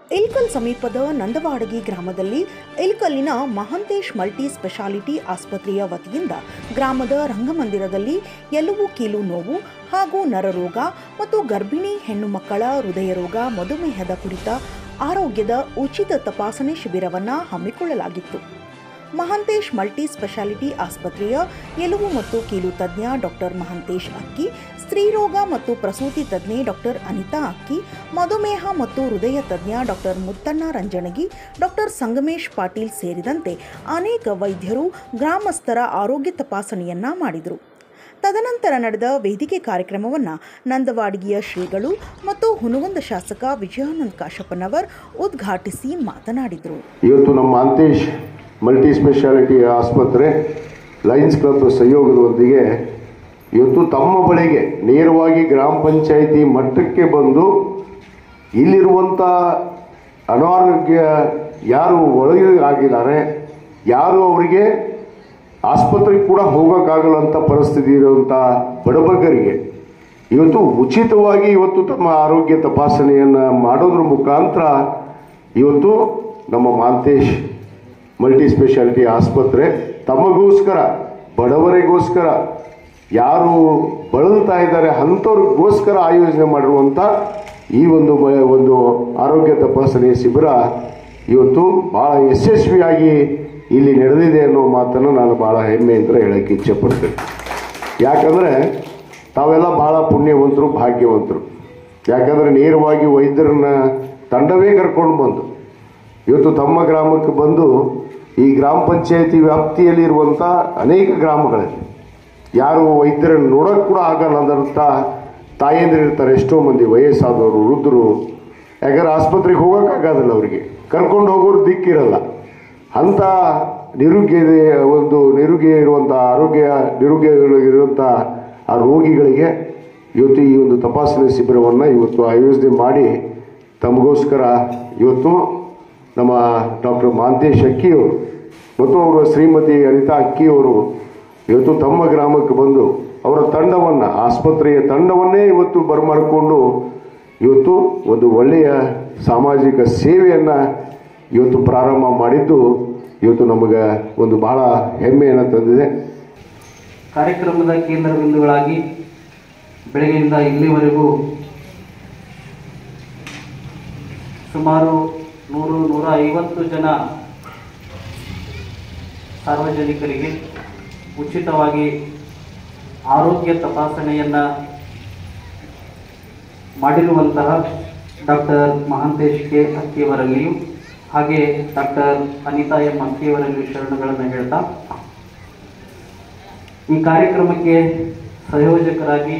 ಇಲ್ಕಲ್ ಸಮೀಪದ ನಂದವಾಡಗಿ ಗ್ರಾಮದಲ್ಲಿ ಇಲ್ಕಲ್ಲಿನ Mahantesh multi speciality ಆಸ್ಪತ್ರೆಯ ವತಿಯಿಂದ ಗ್ರಾಮದ ರಂಗಮಂದಿರದಲ್ಲಿ ಎಲುಬು ಕೀಲು ನೋವು ಹಾಗೂ ನರರೋಗ ಮತ್ತು ಗರ್ಭಿಣಿ ಹೆಣ್ಣು ಮಕ್ಕಳ ಹೃದಯ ರೋಗ ಮಧುಮೇಹದ ಕುರಿತ ಆರೋಗ್ಯದ ಉಚಿತ ತಪಾಸಣೆ ಶಿಬಿರವನ್ನು ಹಮ್ಮಿಕೊಳ್ಳಲಾಗಿತ್ತು. ಮಹಾಂತೇಶ್ ಮಲ್ಟಿ ಸ್ಪೆಷಾಲಿಟಿ ಆಸ್ಪತ್ರೆಯ ಎಲುಬು ಮತ್ತು ಕೀಲು ತಜ್ಞ ಡಾಕ್ಟರ್ ಮಹಾಂತೇಶ್ ಅಕ್ಕಿ, ಸ್ತ್ರೀರೋಗ ಮತ್ತು ಪ್ರಸೂತಿ ತಜ್ಞೆ ಡಾಕ್ಟರ್ ಅನಿತಾ ಅಕ್ಕಿ, ಮಧುಮೇಹ ಮತ್ತು ಹೃದಯ ತಜ್ಞ ಡಾಕ್ಟರ್ ಮುತ್ತಣ್ಣ ರಂಜಣಗಿ, ಡಾಕ್ಟರ್ ಸಂಗಮೇಶ್ ಪಾಟೀಲ್ ಸೇರಿದಂತೆ ಅನೇಕ ವೈದ್ಯರು ಗ್ರಾಮಸ್ಥರ ಆರೋಗ್ಯ ತಪಾಸಣೆಯನ್ನ ಮಾಡಿದರು. ತದನಂತರ ನಡೆದ ವೇದಿಕೆ ಕಾರ್ಯಕ್ರಮವನ್ನು ನಂದವಾಡಗಿಯ ಶ್ರೀಗಳು ಮತ್ತು ಹುನಗುಂದ ಶಾಸಕ ವಿಜಯಾನಂದ ಕಾಶಪ್ಪನವರ್ ಉದ್ಘಾಟಿಸಿ ಮಾತನಾಡಿದರು. ಇವತ್ತು ನಮ್ಮ ಮಹಾಂತೇಶ್ ಮಲ್ಟಿ ಸ್ಪೆಷಾಲಿಟಿ ಆಸ್ಪತ್ರೆ ಲಯನ್ಸ್ ಕ್ಲಬ್ ಸಹಯೋಗದೊಂದಿಗೆ ಇವತ್ತು ತಮ್ಮ ಬಳಿಗೆ ನೇರವಾಗಿ ಗ್ರಾಮ ಪಂಚಾಯಿತಿ ಮಟ್ಟಕ್ಕೆ ಬಂದು ಇಲ್ಲಿರುವಂಥ ಅನಾರೋಗ್ಯ ಯಾರು ಒಳಗೆ ಆಗಿದ್ದಾರೆ, ಯಾರು ಅವರಿಗೆ ಆಸ್ಪತ್ರೆಗೆ ಕೂಡ ಹೋಗೋಕ್ಕಾಗಲ್ಲಂಥ ಪರಿಸ್ಥಿತಿ ಇರುವಂಥ ಬಡಬಗ್ಗರಿಗೆ ಇವತ್ತು ಉಚಿತವಾಗಿ ಇವತ್ತು ತಮ್ಮ ಆರೋಗ್ಯ ತಪಾಸಣೆಯನ್ನು ಮಾಡೋದ್ರ ಮುಖಾಂತರ ಇವತ್ತು ನಮ್ಮ ಮಹಾಂತೇಶ್ ಮಲ್ಟಿ ಸ್ಪೆಷಾಲಿಟಿ ಆಸ್ಪತ್ರೆ ತಮಗೋಸ್ಕರ, ಬಡವರಿಗೋಸ್ಕರ, ಯಾರು ಬಳಲ್ತಾ ಇದ್ದಾರೆ ಅಂಥವ್ರಿಗೋಸ್ಕರ ಆಯೋಜನೆ ಮಾಡಿರುವಂಥ ಈ ಒಂದು ಆರೋಗ್ಯ ತಪಾಸಣೆ ಶಿಬಿರ ಇವತ್ತು ಭಾಳ ಯಶಸ್ವಿಯಾಗಿ ಇಲ್ಲಿ ನಡೆದಿದೆ ಅನ್ನೋ ಮಾತನ್ನು ನಾನು ಭಾಳ ಹೆಮ್ಮೆಯಿಂದ ಹೇಳೋಕ್ಕೆ ಇಚ್ಛೆಪಡ್ತೇನೆ. ಯಾಕಂದರೆ ತಾವೆಲ್ಲ ಭಾಳ ಪುಣ್ಯವಂತರು, ಭಾಗ್ಯವಂತರು. ಯಾಕಂದರೆ ನೇರವಾಗಿ ವೈದ್ಯರನ್ನ ತಂಡವೇ ಕರ್ಕೊಂಡು ಬಂದು ಇವತ್ತು ತಮ್ಮ ಗ್ರಾಮಕ್ಕೆ ಬಂದು ಈ ಗ್ರಾಮ ಪಂಚಾಯಿತಿ ವ್ಯಾಪ್ತಿಯಲ್ಲಿರುವಂಥ ಅನೇಕ ಗ್ರಾಮಗಳಲ್ಲಿ ಯಾರು ವೈದ್ಯರನ್ನು ನೋಡೋಕ್ಕೆ ಕೂಡ ಆಗಲ್ಲ ಅಂದಂಥ ತಾಯಂದಿರಿರ್ತಾರೆ, ಎಷ್ಟೋ ಮಂದಿ ವಯಸ್ಸಾದವರು, ವೃದ್ಧರು. ಯಾಕಂದ್ರೆ ಆಸ್ಪತ್ರೆಗೆ ಹೋಗೋಕ್ಕಾಗೋದಿಲ್ಲ, ಅವರಿಗೆ ಕರ್ಕೊಂಡು ಹೋಗೋರು ದಿಕ್ಕಿರಲ್ಲ. ಅಂಥ ನಿರುಗಿ ಇರುವಂಥ ನಿರುಗಿರುವಂಥ ಆ ರೋಗಿಗಳಿಗೆ ಇವತ್ತು ಈ ಒಂದು ತಪಾಸಣೆ ಶಿಬಿರವನ್ನು ಇವತ್ತು ಆಯೋಜನೆ ಮಾಡಿ ತಮಗೋಸ್ಕರ ಇವತ್ತು ನಮ್ಮ ಡಾಕ್ಟರ್ ಮಹಾಂತೇಶ್ ಅಕ್ಕಿಯವರು ಮತ್ತು ಅವರ ಶ್ರೀಮತಿ ಅನಿತಾ ಅಕ್ಕಿಯವರು ಇವತ್ತು ತಮ್ಮ ಗ್ರಾಮಕ್ಕೆ ಬಂದು ಅವರ ತಂಡವನ್ನು, ಆಸ್ಪತ್ರೆಯ ತಂಡವನ್ನೇ ಇವತ್ತು ಬರಮಾಡಿಕೊಂಡು ಇವತ್ತು ಒಂದು ಒಳ್ಳೆಯ ಸಾಮಾಜಿಕ ಸೇವೆಯನ್ನು ಇವತ್ತು ಪ್ರಾರಂಭ ಮಾಡಿದ್ದು ಇವತ್ತು ನಮಗೆ ಒಂದು ಬಹಳ ಹೆಮ್ಮೆಯನ್ನು ತಂದಿದೆ. ಕಾರ್ಯಕ್ರಮದ ಕೇಂದ್ರ ಬಿಂದುಗಳಾಗಿ ಬೆಳಗ್ಗೆಯಿಂದ ಇಲ್ಲಿವರೆಗೂ ಸುಮಾರು 100-150 ಜನ ಸಾರ್ವಜನಿಕರಿಗೆ ಉಚಿತವಾಗಿ ಆರೋಗ್ಯ ತಪಾಸಣೆಯನ್ನು ಮಾಡಿರುವಂತಹ ಡಾಕ್ಟರ್ ಮಹಾಂತೇಶ್ ಕೆ ಅಕ್ಕಿಯವರಲ್ಲಿಯೂ ಹಾಗೆ ಡಾಕ್ಟರ್ ಅನಿತಾ ಎಂ ಅಕ್ಕಿಯವರಲ್ಲಿಯೂ ಶರಣುಗಳನ್ನು ಹೇಳ್ತಾ, ಈ ಕಾರ್ಯಕ್ರಮಕ್ಕೆ ಸಂಯೋಜಕರಾಗಿ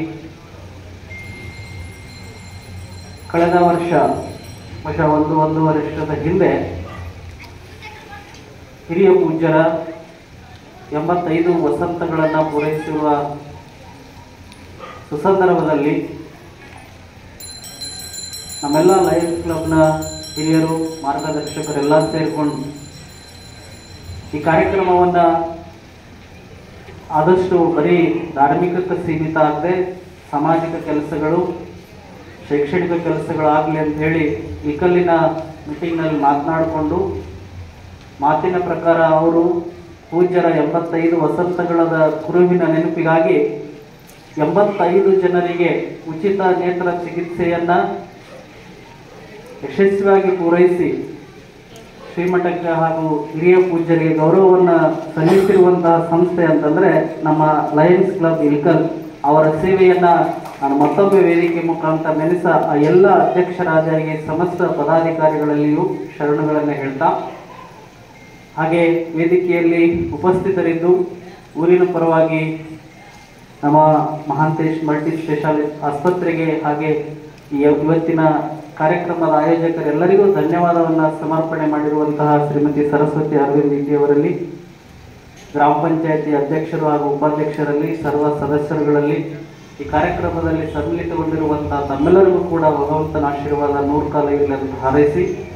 ಕಳೆದ ವರ್ಷ 1-1.5 ವರ್ಷದ ಹಿಂದೆ ಹಿರಿಯ ಪೂಜ್ಯರ 85 ವಸಂತಗಳನ್ನು ಪೂರೈಸಿರುವ ಸುಸಂದರ್ಭದಲ್ಲಿ ನಮ್ಮೆಲ್ಲ ಲಯನ್ಸ್ ಕ್ಲಬ್ನ ಹಿರಿಯರು, ಮಾರ್ಗದರ್ಶಕರೆಲ್ಲ ಸೇರಿಕೊಂಡು ಈ ಕಾರ್ಯಕ್ರಮವನ್ನು ಆದಷ್ಟು ಬರೀ ಧಾರ್ಮಿಕಕ್ಕೆ ಸೀಮಿತ ಆಗದೆ ಸಾಮಾಜಿಕ ಕೆಲಸಗಳು, ಶೈಕ್ಷಣಿಕ ಕೆಲಸಗಳಾಗಲಿ ಅಂತ ಹೇಳಿ ಇಲ್ಕಲ್ಲಿನ ಮೀಟಿಂಗ್ನಲ್ಲಿ ಮಾತನಾಡಿಕೊಂಡು ಮಾತಿನ ಪ್ರಕಾರ ಅವರು ಪೂಜ್ಯರ 85 ವಸಂತಗಳ ಕುರುವಿನ ನೆನಪಿಗಾಗಿ 85 ಜನರಿಗೆ ಉಚಿತ ನೇತ್ರ ಚಿಕಿತ್ಸೆಯನ್ನು ಯಶಸ್ವಿಯಾಗಿ ಪೂರೈಸಿ ಶ್ರೀಮಠಕ್ಕೆ ಹಾಗೂ ಹಿರಿಯ ಪೂಜ್ಯರಿಗೆ ಗೌರವವನ್ನು ಸಲ್ಲಿಸಿರುವಂತಹ ಸಂಸ್ಥೆ ಅಂತಂದರೆ ನಮ್ಮ ಲಯನ್ಸ್ ಕ್ಲಬ್ ಇಲ್ಕಲ್. ಅವರ ಸೇವೆಯನ್ನು ನಾನು ಮತ್ತೊಮ್ಮೆ ವೇದಿಕೆ ಮುಖಾಂತರ ನೆನೆಸ ಆ ಎಲ್ಲ ಅಧ್ಯಕ್ಷರಾದರಿಗೆ, ಸಮಸ್ತ ಪದಾಧಿಕಾರಿಗಳಲ್ಲಿಯೂ ಶರಣುಗಳನ್ನು ಹೇಳ್ತಾ, ಹಾಗೆ ವೇದಿಕೆಯಲ್ಲಿ ಉಪಸ್ಥಿತರಿದ್ದು ಊರಿನ ಪರವಾಗಿ ನಮ್ಮ ಮಹಾಂತೇಶ್ ಮಲ್ಟಿ ಸ್ಪೆಷಾಲಿಟಿ ಆಸ್ಪತ್ರೆಗೆ ಹಾಗೆ ಇವತ್ತಿನ ಕಾರ್ಯಕ್ರಮದ ಆಯೋಜಕರೆಲ್ಲರಿಗೂ ಧನ್ಯವಾದವನ್ನು ಸಮರ್ಪಣೆ ಮಾಡಿರುವಂತಹ ಶ್ರೀಮತಿ ಸರಸ್ವತಿ ಅರವಿಂದ್ ಅವರಲ್ಲಿ, ಗ್ರಾಮ ಪಂಚಾಯತಿ ಅಧ್ಯಕ್ಷರು ಹಾಗೂ ಉಪಾಧ್ಯಕ್ಷರಲ್ಲಿ, ಸರ್ವ ಸದಸ್ಯರುಗಳಲ್ಲಿ, ಈ ಕಾರ್ಯಕ್ರಮದಲ್ಲಿ ಸಮ್ಮಿಲಿತಗೊಂಡಿರುವಂತಹ ತಮ್ಮೆಲ್ಲರಿಗೂ ಕೂಡ ಭಗವಂತನ ಆಶೀರ್ವಾದ 100 ಕಾಲ ಇರಲಿ ಅಂತ ಹಾರೈಸಿ